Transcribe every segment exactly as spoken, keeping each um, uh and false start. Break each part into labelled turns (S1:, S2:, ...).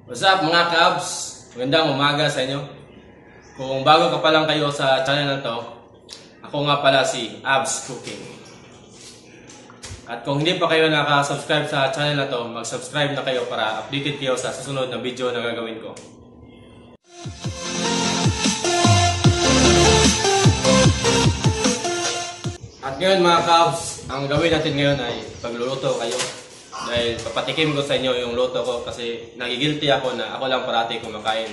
S1: What's up mga Cubs? Magandang umaga sa inyo. Kung bago ka pa lang kayo sa channel na to, ako nga pala si Abs Cooking. At kung hindi pa kayo nakasubscribe sa channel na to, mag-subscribe na kayo para updated kayo sa susunod na video na gagawin ko. At ngayon mga Cubs, ang gawin natin ngayon ay pagluluto kayo. Dahil papatikim ko sa inyo yung luto ko kasi nagigilty ako na ako lang parati kumakain.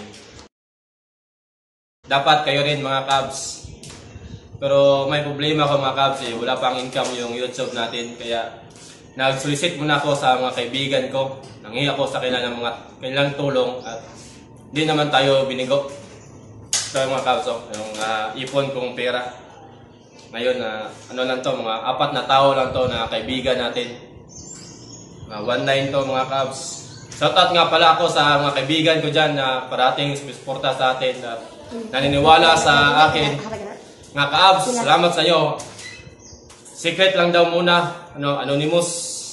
S1: Dapat kayo rin mga Cubs. Pero may problema ko mga Cubs eh. Wala pang income yung YouTube natin. Kaya nag-solicit muna ako sa mga kaibigan ko. Nanghi ako sa kanila ng mga kanilang tulong. At hindi naman tayo binigo. So mga Cubs, oh, yung uh, ipon kong pera. Ngayon, uh, ano lang to, mga apat na tao lang to na kaibigan natin. Uh, one nine to mga Cubs. Shoutout nga pala ako sa mga kaibigan ko dyan na parating sumusuporta sa atin at naniniwala sa akin. Mga Cubs, salamat sa iyo. Secret lang daw muna, ano, anonymous.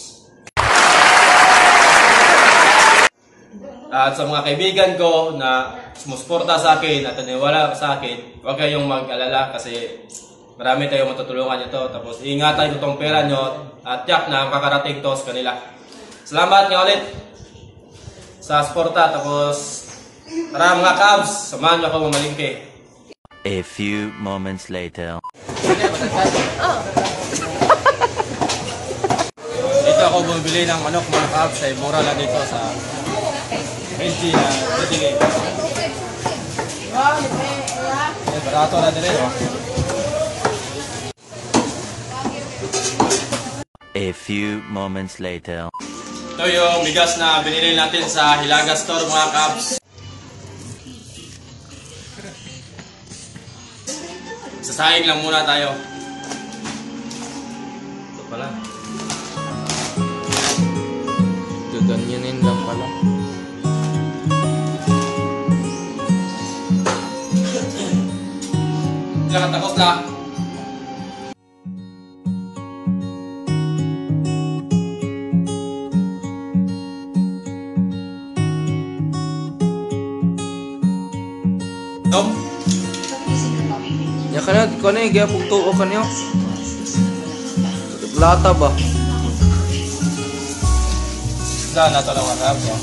S1: At sa mga kaibigan ko na sumusuporta sa akin at naniniwala sa akin, huwag kayong mag-alala kasi marami tayong matutulungan nyo. Tapos ingatan nyo itong pera nyo at tiyak na makakarating to sa kanila. Salamat nga ulit sa suporta. Tapos tara mga Cubs, samahan nyo ako mamalingke.
S2: A few moments later.
S1: Dito ako bumibili ng manok mga Cubs. Ay mura lang dito sa twenty na twenty. Eh, barato na din eh.
S2: A few moments later.
S1: Ito yung bigas na binili natin sa Hilaga Store mga Cubs. Sasahing lang muna tayo. Ito pala.
S3: Gaganyanin lang pala.
S1: Ilang katakos lang. Tom?
S3: Ya kana kana gaya pugtuo kanyo. Lata ba?
S1: Saan na ito lang mga Cubs? Oh.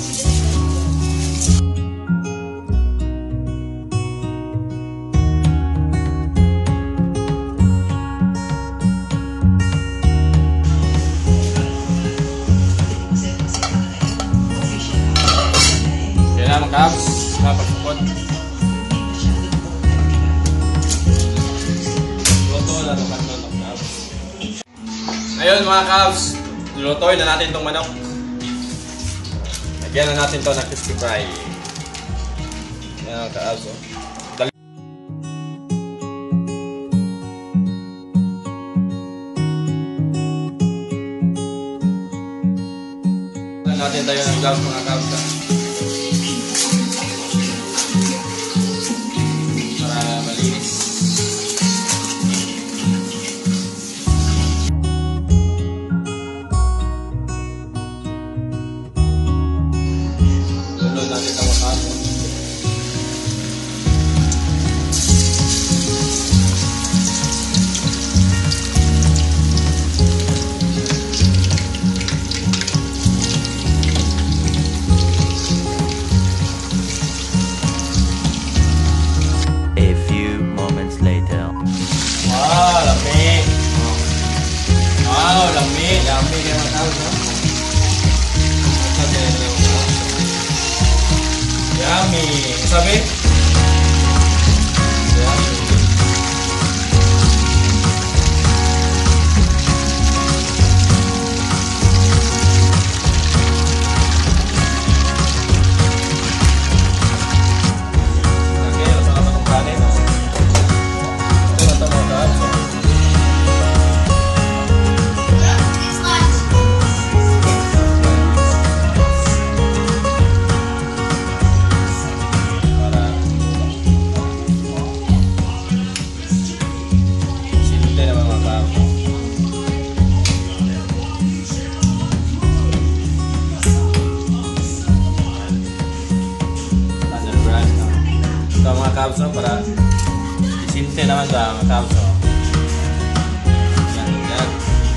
S1: Kaya na mga Cubs, napagpupot. Ngayon mga Cubs, lulutuin na natin itong manok. Lagyan na natin ito ng crispy fry. Yan mga Cubs. Oh. Dali natin tayo ng gloves mga Cubs. Para malinis.
S2: A few moments later.
S1: Wow, lami. Wow, lami. Lami kaya mga Cubs. Yummy. Sabi? Yummy. Okay, masarap itong kanin. Ito na ito mga Cubs. Para Cubs, no? Para isinte naman ba mga Cubs, no? Yan, yan.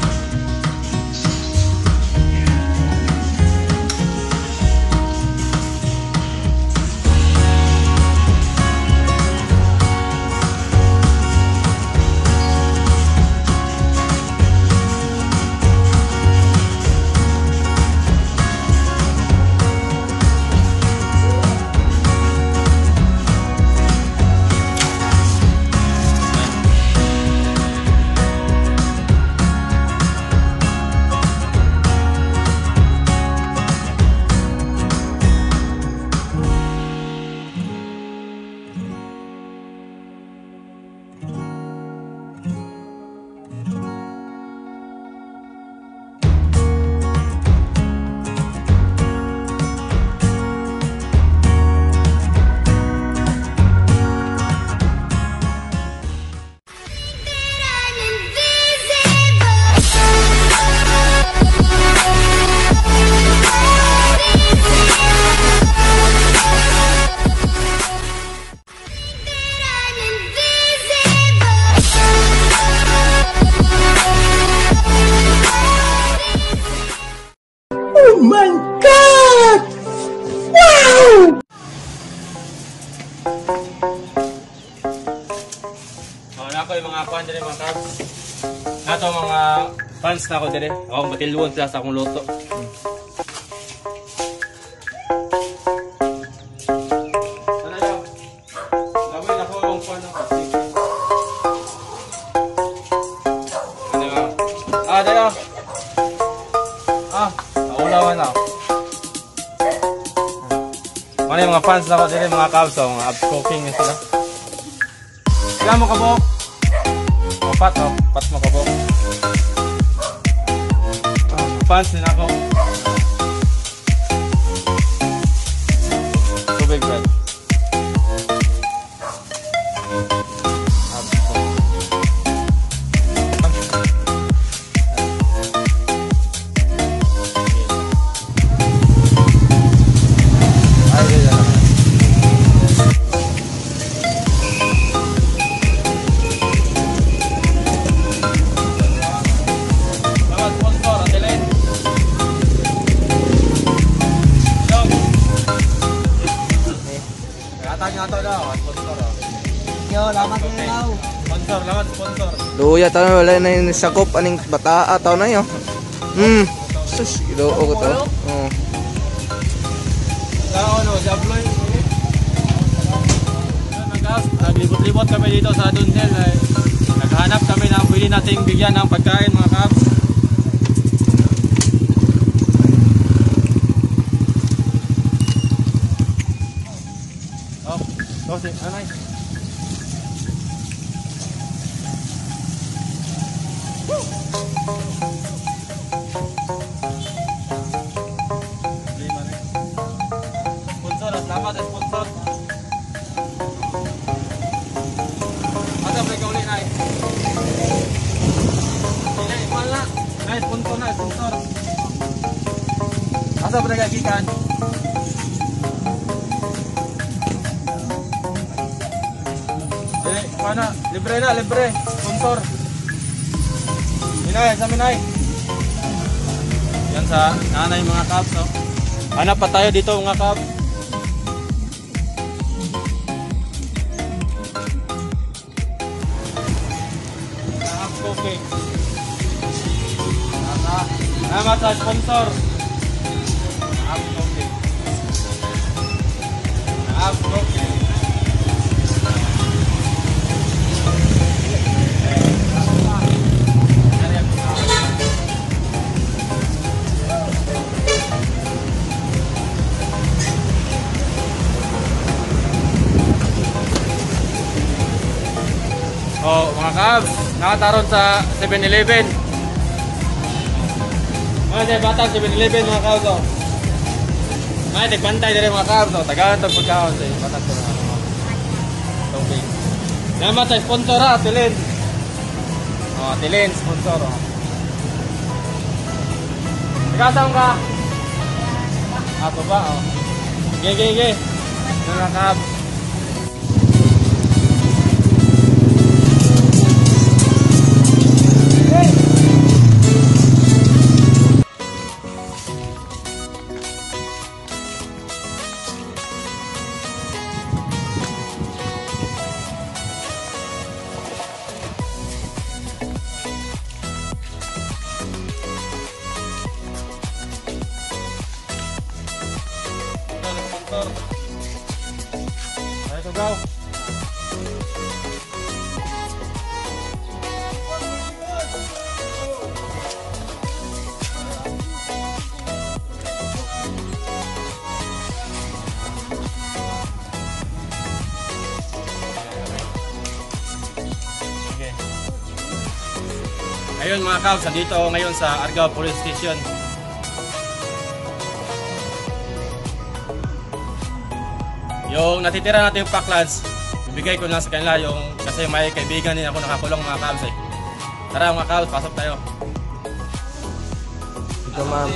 S1: Ako yung mga fan din mga Cubs. Nato mga fans na ako din. Ako matilwon sila sa akong luto. Sana yun. Gawin ako yung fan ako. Ano yun? Ah, dali ako. Ah, naulawan na ako. Ano yung mga fans na ako din mga Cubs. So, mga abs cooking na sila. Sila mo kabok. Pat, oh. Pat mo kabok. Oh, fans din ako. Tubig bread.
S4: Yo, lamat ko na.
S1: Sponsor, lamat sponsor.
S3: Luya tayo wala na yung sakop aning bataa taw na yo. Hmm. Sus, ilo ko to. Oh.
S1: Tao no, Jabloy. Naglibot-libot kami dito sa Dunhill. Ay, naghanap kami na pwede nating bigyan ng pagkain mga Cubs. Oh, oh, si, anay. Sponsor, selamat ya sponsor. Ada mereka ulit naik. Ini mana? Naik sponsor, naik sponsor. Asa mereka ikan. Eh, mana? Libre na, libre. Sponsor. Minay, sa minay. Yan sa nanay mga Cubs, no? Hanap pa tayo dito mga Cubs. Hanap cooking. Salamat sa sponsor. Hanap cooking. Hanap cooking. Oh, mga Cubs, nakataron sa seven eleven. Mga dyan, batang seven eleven mga Cubs, oh. Mga nagbantay na rin mga Cubs, oh. Tagalan itong pagkaon sa batang sa mga tubig. Naman sa sponsor ha, Tilin. Oh, Tilin, sponsor, oh. Nagkasang ka? Apo ba, oh. Gege, gege. Mga Cubs. sponsor. Ay, sugaw. Okay. Ayun mga Cubs, nandito ako ngayon sa Argao Police Station. Yung natitira natin yung packlans, bibigay ko lang sa kanila yung kasi may kaibigan din ako nakakulong mga Cubs eh. Tara mga Cubs, pasok tayo.
S3: Ito ma'am.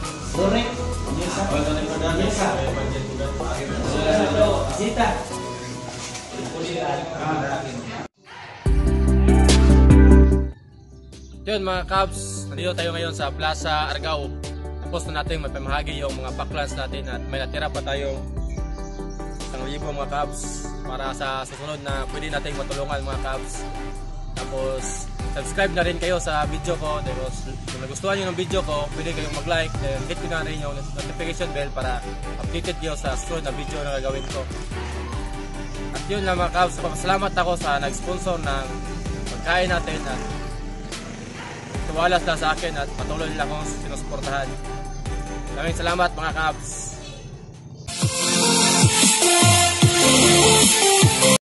S3: Yun mga Cubs, nandito tayo ngayon sa Plaza Argao. Tapos na natin mapamahagi yung mga packlans natin at may natira pa tayong isang libo mga Cubs para sa susunod na pwede natin matulungan mga Cubs. Tapos subscribe na rin kayo sa video ko. Tapos kung nagustuhan nyo ng video ko, pwede kayong mag-like. Then hit ko na rin yung notification bell para updated kayo sa susunod na video na gagawin ko. At yun lang mga Cubs, salamat ako sa nag-sponsor ng pagkain natin at tuwalas lang sa akin at patuloy lang akong sinusuportahan. Maraming salamat mga Cubs.